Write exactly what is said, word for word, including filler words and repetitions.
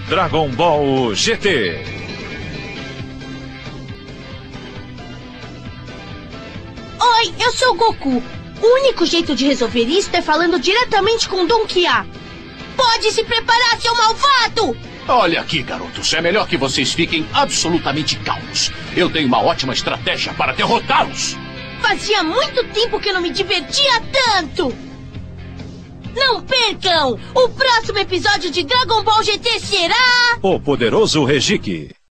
Dragon Ball G T. Oi, eu sou o Goku. O único jeito de resolver isso é falando diretamente com Don Kia. Pode se preparar, seu malvado! Olha aqui, garotos. É melhor que vocês fiquem absolutamente calmos. Eu tenho uma ótima estratégia para derrotá-los. Fazia muito tempo que eu não me divertia tanto! Não percam! O próximo episódio de Dragon Ball G T será... O Poderoso Regique.